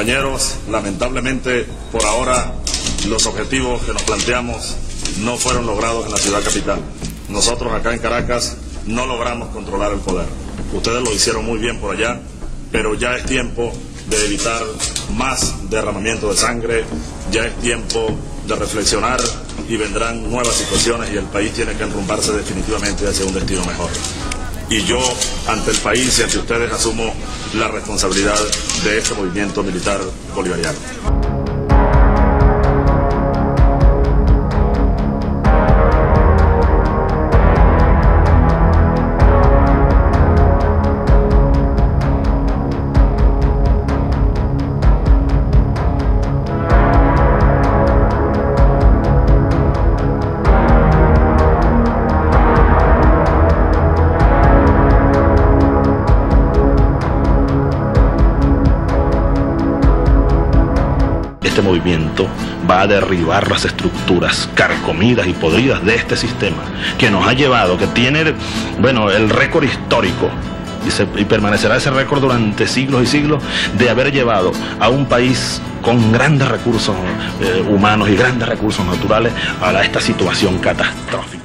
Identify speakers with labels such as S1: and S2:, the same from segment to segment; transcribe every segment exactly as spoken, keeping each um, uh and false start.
S1: Compañeros, lamentablemente por ahora los objetivos que nos planteamos no fueron logrados en la ciudad capital. Nosotros acá en Caracas no logramos controlar el poder. Ustedes lo hicieron muy bien por allá, pero ya es tiempo de evitar más derramamiento de sangre, ya es tiempo de reflexionar y vendrán nuevas situaciones y el país tiene que enrumbarse definitivamente hacia un destino mejor. Y yo, ante el país y ante ustedes, asumo la responsabilidad de este movimiento militar bolivariano.
S2: Este movimiento va a derribar las estructuras carcomidas y podridas de este sistema que nos ha llevado, que tiene, bueno, el récord histórico y, se, y permanecerá ese récord durante siglos y siglos de haber llevado a un país con grandes recursos eh, humanos y grandes recursos naturales a esta situación catastrófica.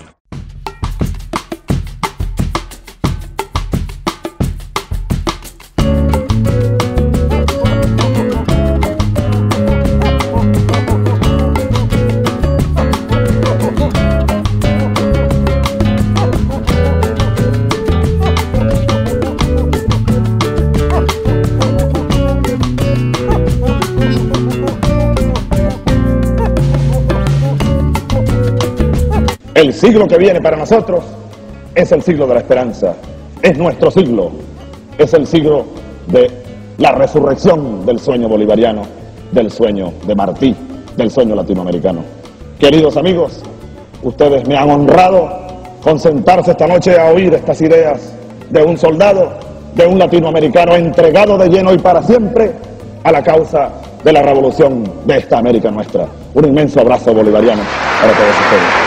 S3: El siglo que viene para nosotros es el siglo de la esperanza, es nuestro siglo, es el siglo de la resurrección del sueño bolivariano, del sueño de Martí, del sueño latinoamericano. Queridos amigos, ustedes me han honrado con sentarse esta noche a oír estas ideas de un soldado, de un latinoamericano entregado de lleno y para siempre a la causa de la revolución de esta América nuestra. Un inmenso abrazo bolivariano para todos ustedes.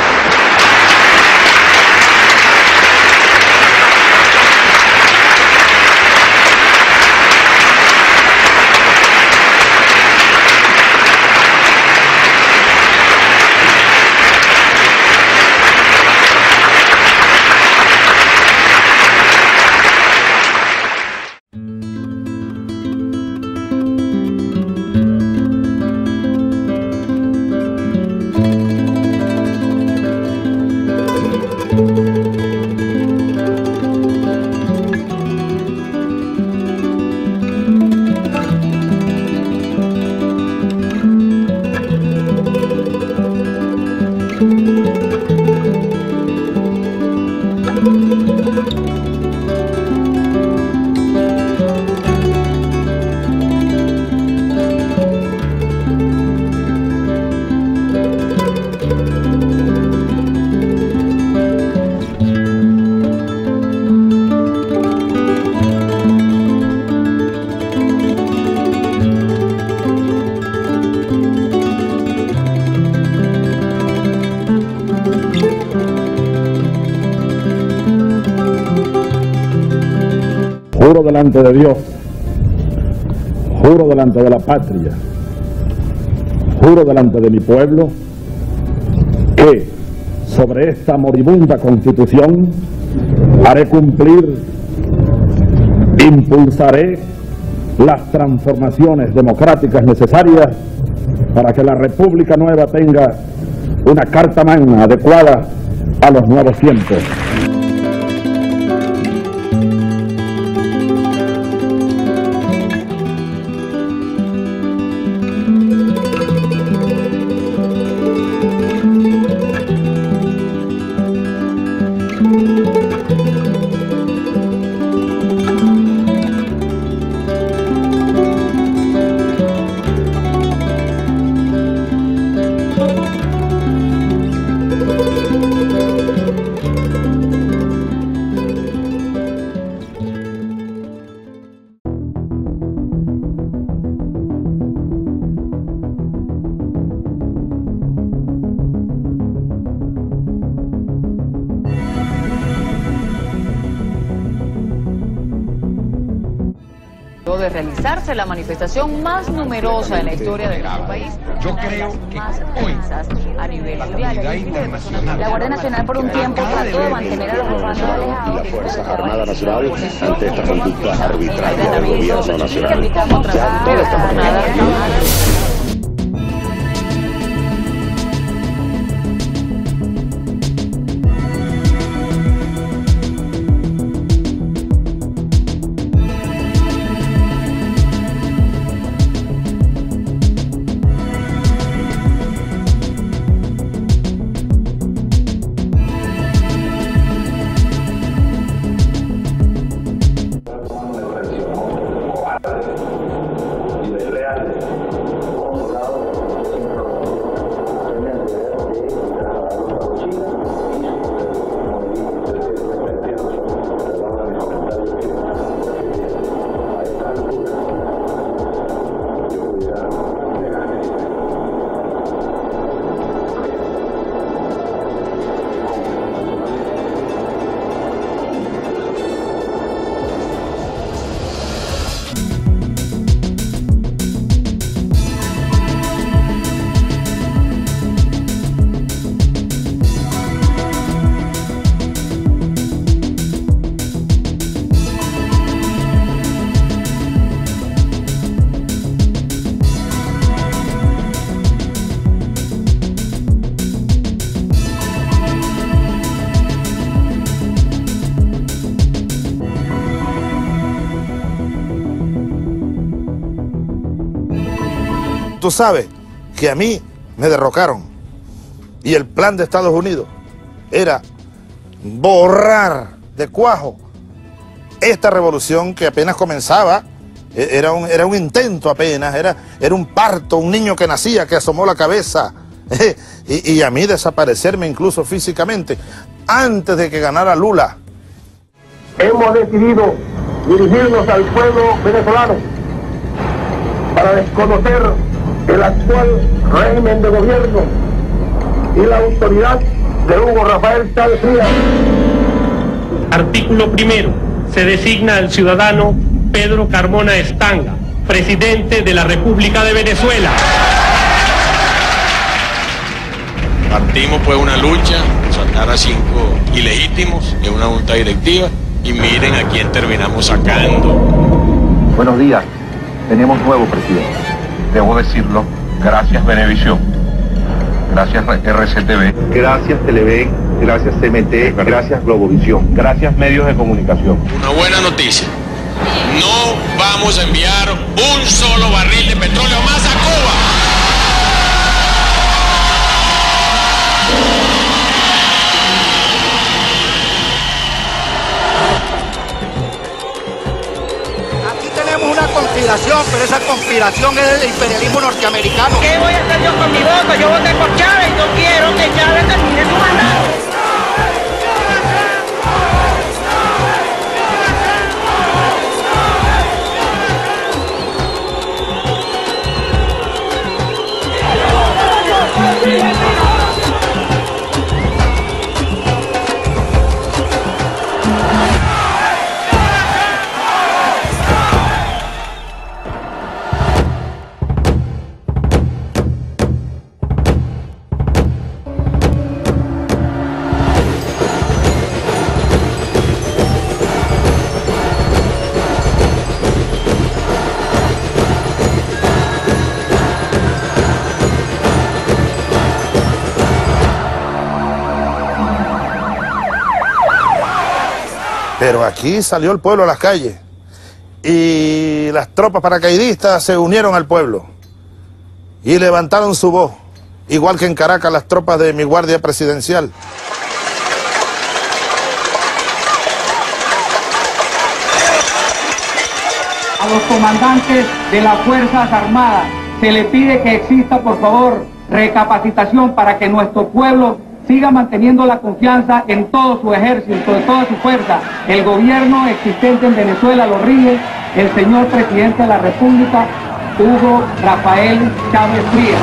S4: Juro delante de Dios, juro delante de la patria, juro delante de mi pueblo, que sobre esta moribunda Constitución haré cumplir, impulsaré las transformaciones democráticas necesarias para que la República Nueva tenga una carta magna adecuada a los nuevos tiempos.
S5: Luego de realizarse la manifestación más numerosa en la historia de nuestro país,
S6: yo creo que hoy
S5: a nivel mundial.
S7: La Guardia Nacional por un tiempo trató de mantener a los comandos alejados.
S8: Y la Fuerza Armada Nacional ante esta conducta arbitraria del gobierno nacional. Ya toda esta
S9: Tú sabes que a mí me derrocaron y el plan de Estados Unidos era borrar de cuajo esta revolución que apenas comenzaba. Era un, era un intento apenas, era, era un parto, un niño que nacía, que asomó la cabeza y, y a mí desaparecerme incluso físicamente antes de que ganara Lula.
S10: Hemos decidido dirigirnos al pueblo venezolano para desconocer el actual régimen de gobierno y la autoridad de Hugo Rafael Chávez Frías.
S11: Artículo primero. Se designa al ciudadano Pedro Carmona Estanga, presidente de la República de Venezuela.
S12: Partimos pues una lucha, sacar a cinco ilegítimos en una junta directiva y miren a quién terminamos sacando.
S13: Buenos días, tenemos nuevo presidente. Debo decirlo, gracias Venevisión, gracias R C T V, gracias Televen, gracias C M T, gracias Globovisión, gracias medios de comunicación.
S12: Una buena noticia, no vamos a enviar un solo barril de petróleo más a Cuba.
S14: Una conspiración, pero esa conspiración es del imperialismo norteamericano.
S15: ¿Qué voy a hacer yo con mi voto? Yo voté por Chávez y yo quiero que Chávez termine su mandato.
S9: Pero aquí salió el pueblo a las calles y las tropas paracaidistas se unieron al pueblo y levantaron su voz, igual que en Caracas las tropas de mi guardia presidencial.
S16: A los comandantes de las Fuerzas Armadas se le pide que exista, por favor, recapacitación para que nuestro pueblo siga manteniendo la confianza en todo su ejército, en toda su fuerza. El gobierno existente en Venezuela lo rige el señor presidente de la República, Hugo Rafael Chávez Frías.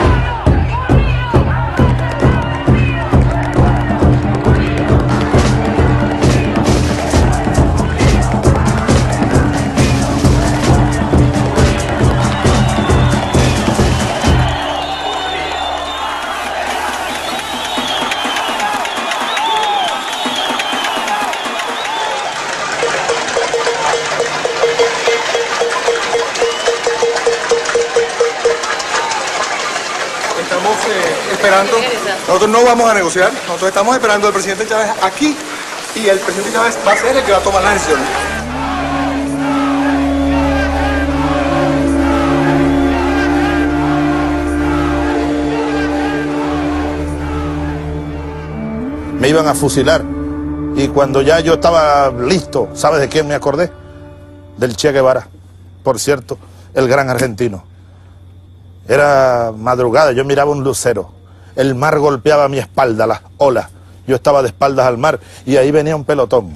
S17: esperando, nosotros no vamos a negociar, nosotros estamos esperando al presidente Chávez aquí y el presidente Chávez va a ser el que va a tomar las decisiones.
S9: Me iban a fusilar y cuando ya yo estaba listo, ¿sabes de quién me acordé? Del Che Guevara, por cierto, el gran argentino. Era madrugada, yo miraba un lucero, el mar golpeaba mi espalda, las olas, yo estaba de espaldas al mar y ahí venía un pelotón.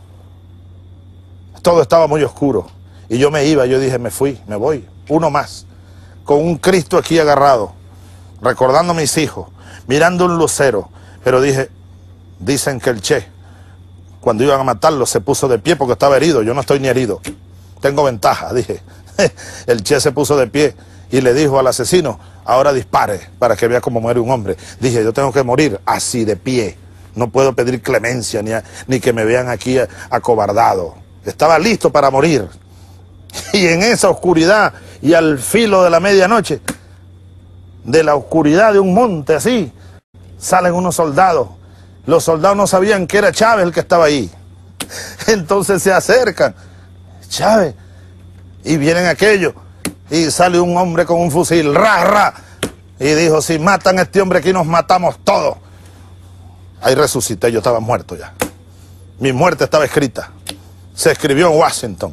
S9: Todo estaba muy oscuro y yo me iba, yo dije, me fui, me voy, uno más, con un Cristo aquí agarrado, recordando a mis hijos, mirando un lucero, pero dije, dicen que el Che, cuando iban a matarlo, se puso de pie porque estaba herido, yo no estoy ni herido, tengo ventaja, dije, el Che se puso de pie y le dijo al asesino, ahora dispare para que vea cómo muere un hombre. Dije, yo tengo que morir así de pie, no puedo pedir clemencia ni, a, ni que me vean aquí acobardado. Estaba listo para morir. Y en esa oscuridad y al filo de la medianoche, de la oscuridad de un monte así, salen unos soldados. Los soldados no sabían que era Chávez el que estaba ahí. Entonces se acercan, Chávez, y vienen aquellos. Y sale un hombre con un fusil, ra, ra, y dijo, si matan a este hombre aquí nos matamos todos. Ahí resucité, yo estaba muerto ya. Mi muerte estaba escrita. Se escribió en Washington.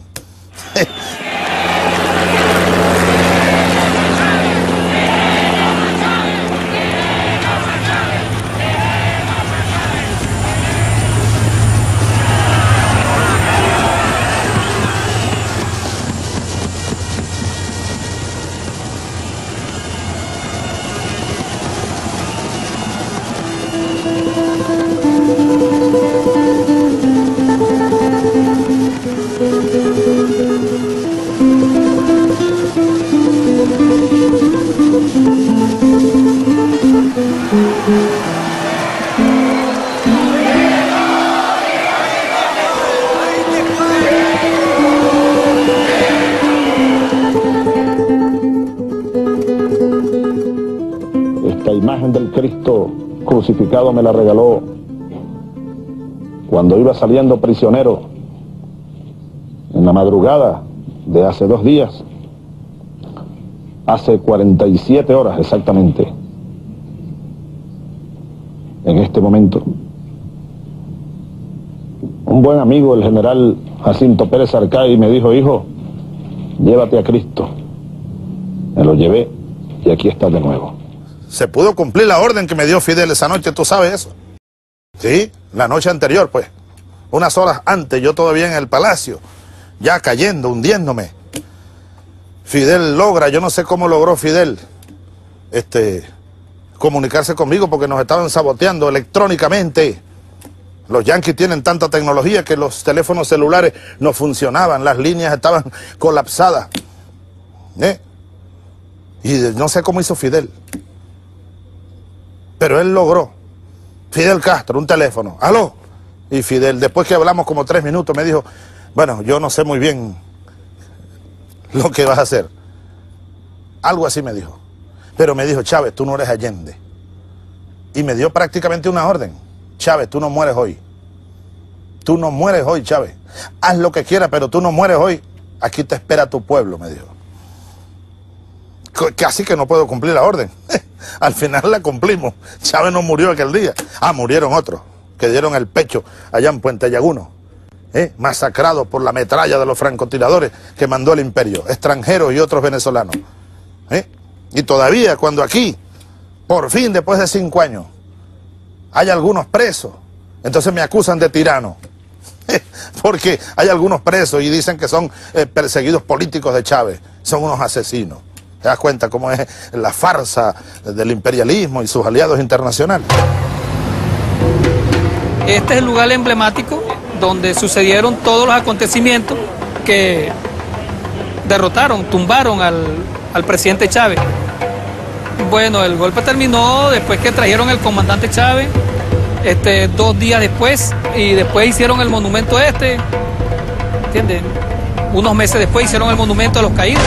S3: Esta imagen del Cristo crucificado me la regaló cuando iba saliendo prisionero en la madrugada de hace dos días, hace cuarenta y siete horas exactamente. En este momento, un buen amigo, el general Jacinto Pérez Arcay, me dijo, hijo, llévate a Cristo. Me lo llevé y aquí está de nuevo. Se pudo cumplir la orden que me dio Fidel esa noche, ¿tú sabes eso? Sí, la noche anterior, pues. Unas horas antes, yo todavía en el palacio, ya cayendo, hundiéndome. Fidel logra, yo no sé cómo logró Fidel, este, comunicarse conmigo porque nos estaban saboteando electrónicamente. Los yanquis tienen tanta tecnología que los teléfonos celulares no funcionaban, las líneas estaban colapsadas. ¿Eh? Y no sé cómo hizo Fidel. Pero él logró. Fidel Castro, un teléfono. ¿Aló? Y Fidel, después que hablamos como tres minutos, me dijo, bueno, yo no sé muy bien lo que vas a hacer. Algo así me dijo. Pero me dijo, Chávez, tú no eres Allende. Y me dio prácticamente una orden. Chávez, tú no mueres hoy. Tú no mueres hoy, Chávez. Haz lo que quieras, pero tú no mueres hoy. Aquí te espera tu pueblo, me dijo. Casi que no puedo cumplir la orden. Al final la cumplimos. Chávez no murió aquel día. Ah, murieron otros, que dieron el pecho allá en Puente Llaguno, ¿eh? Masacrados por la metralla de los francotiradores que mandó el imperio, extranjeros y otros venezolanos. ¿Eh? Y todavía cuando aquí, por fin después de cinco años, hay algunos presos, entonces me acusan de tirano. Porque hay algunos presos y dicen que son eh, perseguidos políticos de Chávez, son unos asesinos. ¿Te das cuenta cómo es la farsa del imperialismo y sus aliados internacionales?
S18: Este es el lugar emblemático donde sucedieron todos los acontecimientos que derrotaron, tumbaron al, al presidente Chávez. Bueno, el golpe terminó después que trajeron el comandante Chávez, este, dos días después, y después hicieron el monumento este, ¿entienden? Unos meses después hicieron el monumento a los caídos.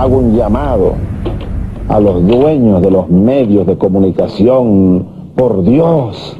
S4: hago un llamado a los dueños de los medios de comunicación, por Dios,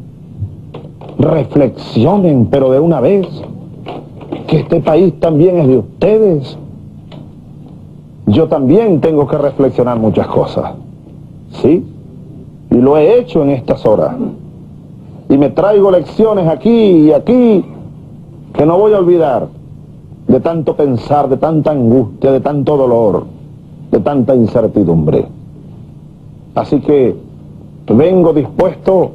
S4: reflexionen, pero de una vez, que este país también es de ustedes. Yo también tengo que reflexionar muchas cosas, ¿sí? Y lo he hecho en estas horas. Y me traigo lecciones aquí y aquí que no voy a olvidar, de tanto pensar, de tanta angustia, de tanto dolor, de tanta incertidumbre. Así que vengo dispuesto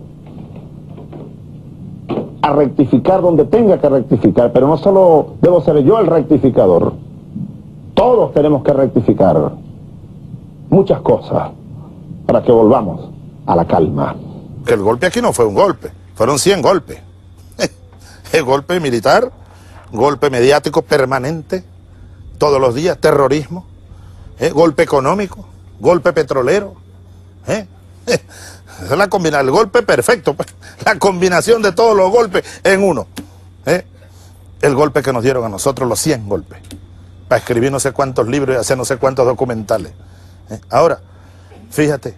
S4: a rectificar donde tenga que rectificar, pero no solo debo ser yo el rectificador. Todos tenemos que rectificar muchas cosas para que volvamos a la calma.
S9: Que el golpe aquí no fue un golpe, fueron cien golpes. El golpe militar, golpe mediático permanente, todos los días, terrorismo, ¿eh? Golpe económico, golpe petrolero. ¿eh? Esa es la combinación, el golpe perfecto, pues, la combinación de todos los golpes en uno. ¿eh? El golpe que nos dieron a nosotros, los cien golpes, para escribir no sé cuántos libros y hacer no sé cuántos documentales. ¿eh? Ahora, fíjate,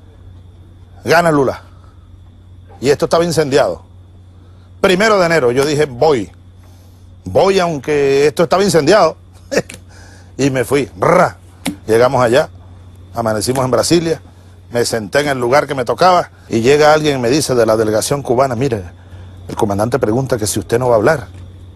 S9: gana Lula, y esto estaba incendiado. Primero de enero yo dije, voy, voy aunque esto estaba incendiado, y me fui, ¡ra! Llegamos allá, amanecimos en Brasilia, me senté en el lugar que me tocaba, y llega alguien y me dice de la delegación cubana, mire, el comandante pregunta que si usted no va a hablar.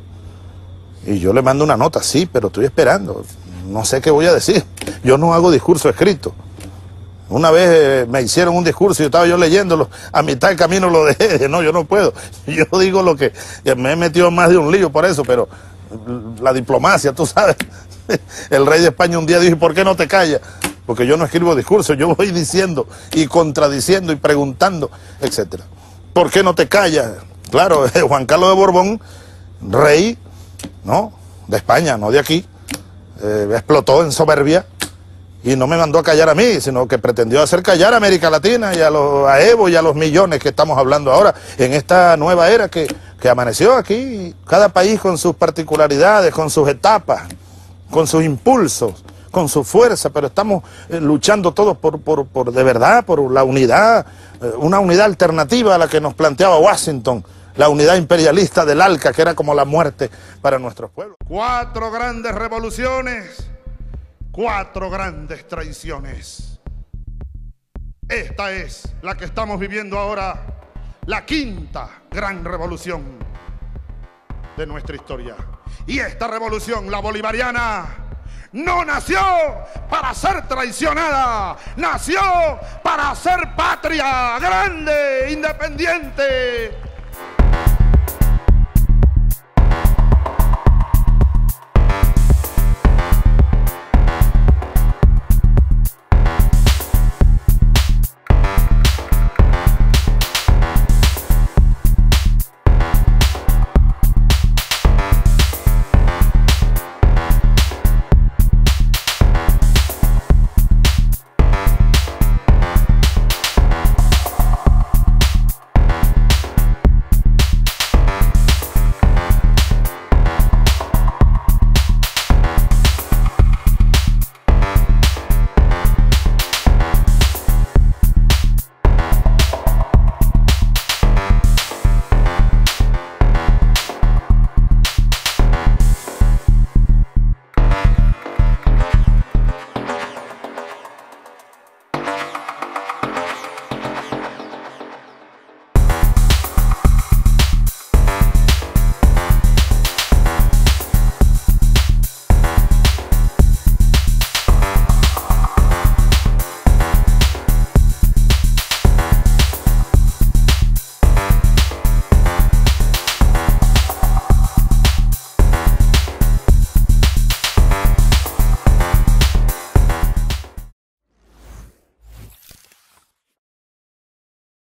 S9: Y yo le mando una nota, sí, pero estoy esperando, no sé qué voy a decir, yo no hago discurso escrito. Una vez eh, me hicieron un discurso y estaba yo leyéndolo, a mitad del camino lo dejé, no, yo no puedo, yo digo lo que, me he metido en más de un lío por eso, pero la diplomacia, tú sabes, el rey de España un día dijo, ¿por qué no te callas? Porque yo no escribo discursos, yo voy diciendo y contradiciendo y preguntando, etcétera. ¿Por qué no te callas? Claro, Juan Carlos de Borbón, rey, ¿no?, de España, no de aquí, eh, explotó en soberbia y no me mandó a callar a mí, sino que pretendió hacer callar a América Latina y a, los, a Evo y a los millones que estamos hablando ahora en esta nueva era que, que amaneció aquí, cada país con sus particularidades, con sus etapas, con sus impulsos, con su fuerza, pero estamos eh, luchando todos por, por, por, de verdad, por la unidad, eh, una unidad alternativa a la que nos planteaba Washington, la unidad imperialista del ALCA, que era como la muerte para nuestros pueblos. Cuatro grandes revoluciones, cuatro grandes traiciones. Esta es la que estamos viviendo ahora, la quinta gran revolución de nuestra historia. Y esta revolución, la bolivariana, no nació para ser traicionada, nació para ser patria grande, independiente,